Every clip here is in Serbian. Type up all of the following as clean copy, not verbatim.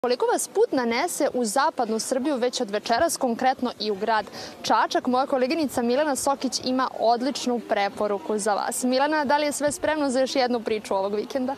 Koliko vas put nanese u zapadnu Srbiju već od večeras, konkretno i u grad Čačak? Moja koleginica Milena Sokić ima odličnu preporuku za vas. Milena, da li je sve spremno za još jednu priču ovog vikenda?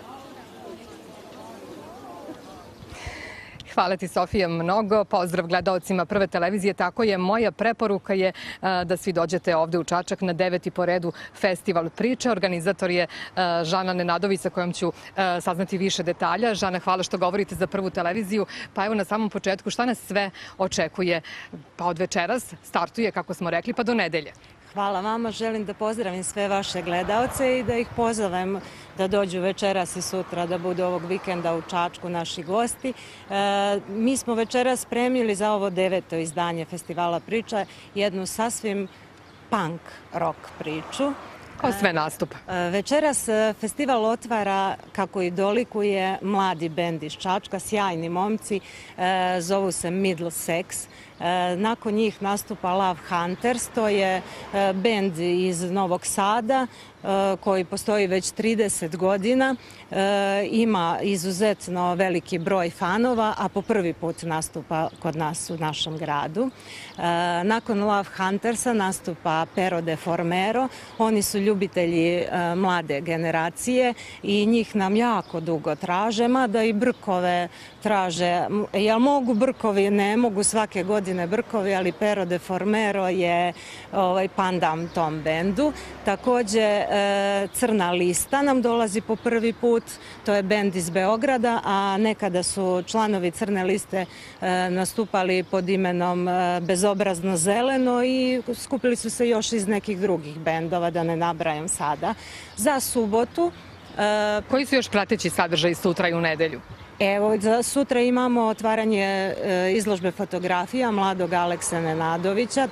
Hvala ti, Sofija, mnogo. Pozdrav gledaocima Prve televizije. Tako je, moja preporuka je da svi dođete ovde u Čačak na 9. po redu festival priče. Organizator je Žana Nenadović, sa kojom ću saznati više detalja. Žana, hvala što govorite za Prvu televiziju. Pa evo na samom početku, šta nas sve očekuje? Pa od večeras startuje, kako smo rekli, pa do nedelje. Hvala vama. Želim da pozdravim sve vaše gledaoce i da ih pozovem da dođu večeras i sutra, da budu ovog vikenda u Čačku naši gosti. Mi smo večeras spremili za ovo 9. izdanje Festivala priča jednu sasvim punk rock priču. Ko sve nastupa? Večeras festival otvara, kako i dolikuje, mladi bend iz Čačka, sjajni momci, zovu se Middle Sex. Nakon njih nastupa Love Hunters, to je bend iz Novog Sada koji postoji već 30 godina, ima izuzetno veliki broj fanova, a po prvi put nastupa kod nas u našem gradu. Nakon Love Huntersa nastupa Pero de Formero, oni su ljubitelji mlade generacije i njih nam jako dugo traže, mada i Brkove traže. Jel mogu Brkovi? Ne mogu svake godine Brkovi, ali Pero de Formero je pandam tom bendu. Takođe, Crna lista nam dolazi po prvi put, to je bend iz Beograda, a nekada su članovi Crne liste nastupali pod imenom Bezobrazno zeleno i skupili su se još iz nekih drugih bendova, da ne nabrajam sada. Za subotu... Koji su još prateći sadržaj sutra i u nedelju? Evo, za sutra imamo otvaranje izložbe fotografija mladog Alekse Nenadovića,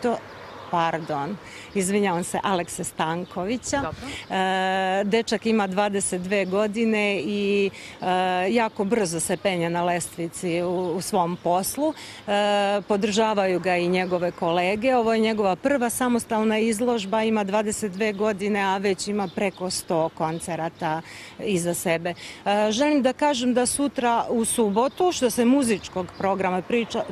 izvinjavam se, Alekse Stankovića. Dečak ima 22 godine i jako brzo se penje na lestvici u svom poslu. Podržavaju ga i njegove kolege. Ovo je njegova prva samostalna izložba, ima 22 godine, a već ima preko 100 koncerata iza sebe. Želim da kažem da sutra u subotu, što se muzičkog programa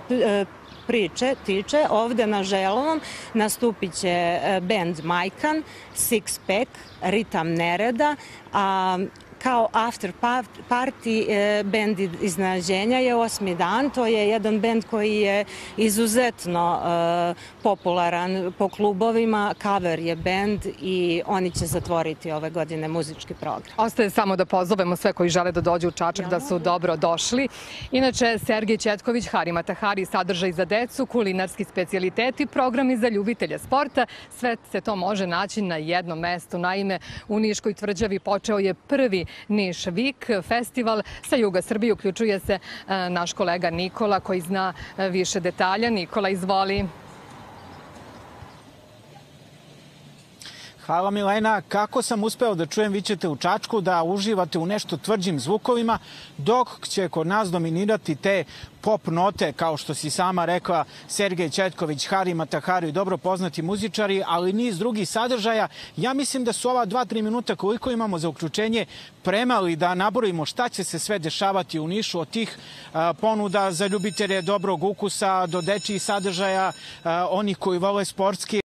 priče tiče, ovde na Želovom nastupit će band Majkan, Six Pack, Ritam Nereda, a kao after party band iznenađenja je Osmi dan. To je jedan band koji je izuzetno popularan po klubovima, cover je band i oni će zatvoriti ove godine muzički program. Ostaje samo da pozovemo sve koji žele da dođu u Čačak da su dobro došli. Inače, Sergej Četković, Hari Matahari, sadržaj za decu, kulinarski specijaliteti, programi za ljubitelje sporta. Sve se to može naći na jednom mestu. Naime, u Niškoj tvrđavi počeo je prvi Niš Vik festival. Sa juga Srbije uključuje se naš kolega Nikola koji zna više detalja. Nikola, izvoli. Hvala, Milena. Kako sam uspeo da čujem, vi ćete u Čačku da uživate u nešto tvrđim zvukovima, dok će kod nas dominirati te pop note, kao što si sama rekla, Sergej Četković, Hari Matahari, dobro poznati muzičari, ali niz drugih sadržaja. Ja mislim da su ova 2-3 minuta koliko imamo za uključenje premali da naborimo šta će se sve dešavati u Nišu, od tih ponuda za ljubitelje dobrog ukusa do dečijih sadržaja, onih koji vole sportski